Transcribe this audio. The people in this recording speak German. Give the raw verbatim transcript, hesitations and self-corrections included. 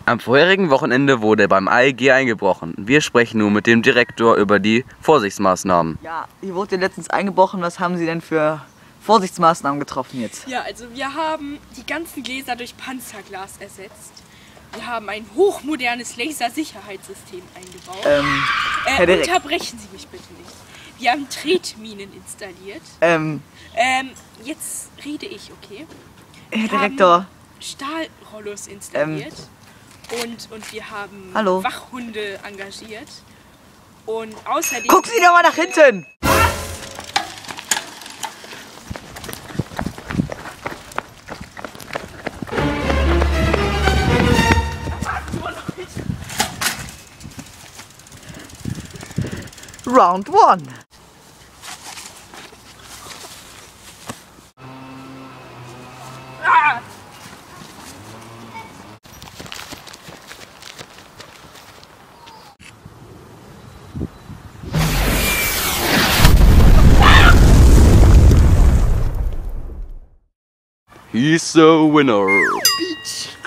Am vorherigen Wochenende wurde beim A E G eingebrochen. Wir sprechen nun mit dem Direktor über die Vorsichtsmaßnahmen. Ja, hier wurde letztens eingebrochen. Was haben Sie denn für Vorsichtsmaßnahmen getroffen jetzt? Ja, also wir haben die ganzen Gläser durch Panzerglas ersetzt. Wir haben ein hochmodernes Lasersicherheitssystem eingebaut. Ähm, Herr äh, Direk- unterbrechen Sie mich bitte nicht. Wir haben Tretminen installiert. Ähm, Ähm, jetzt rede ich, okay? Herr Wir Direktor. haben Stahlrollos installiert. Und, und wir haben Hallo. Wachhunde engagiert. Und außerdem... Gucken Sie doch mal nach hinten! Round one. Ah! He's the winner. Beach.